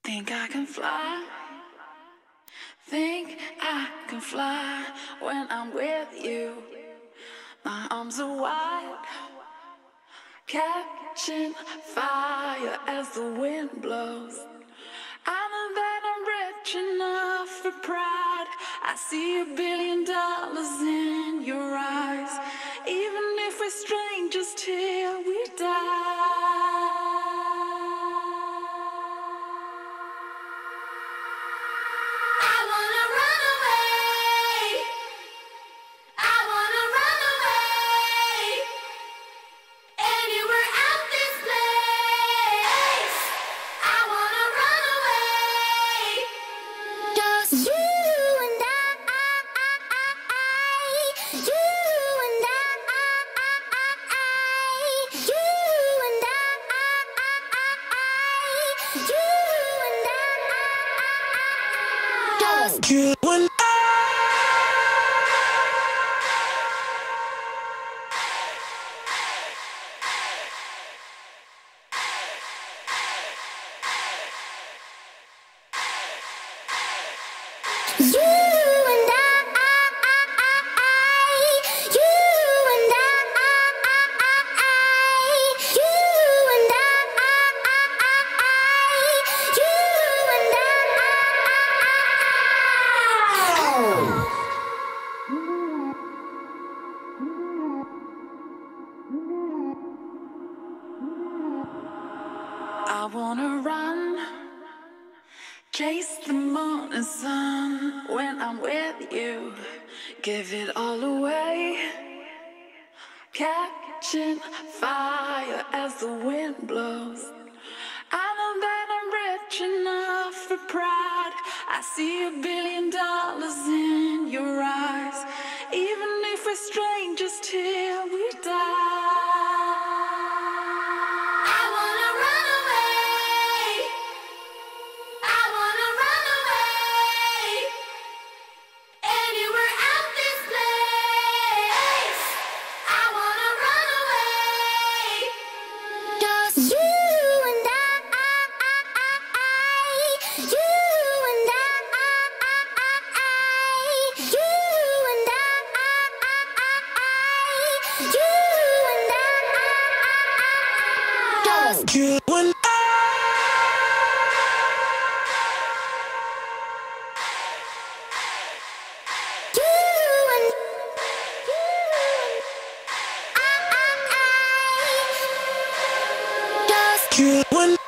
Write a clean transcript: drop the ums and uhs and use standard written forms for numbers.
Think I can fly. Think I can fly when I'm with you. My arms are wide, catching fire as the wind blows. I know that I'm rich enough for pride. I see $1 billion in your eyes. Even if we're strangers till we die. I wanna run away. I wanna run away. Anywhere out this place. I wanna run away. Just you and I. You and I. You and I. You and I. Just you and you and I, you and I, you and I wanna run, chase the morning sun when I'm with you. Give it all away, catching fire as the wind blows. I know that I'm rich enough for pride. I see $1 billion in your eyes. Even if we're strangers till we die. I wanna run away. I wanna run away. Anywhere out this place. I wanna run away. Just you and I. You and I. You and I. You and I. Just you and you and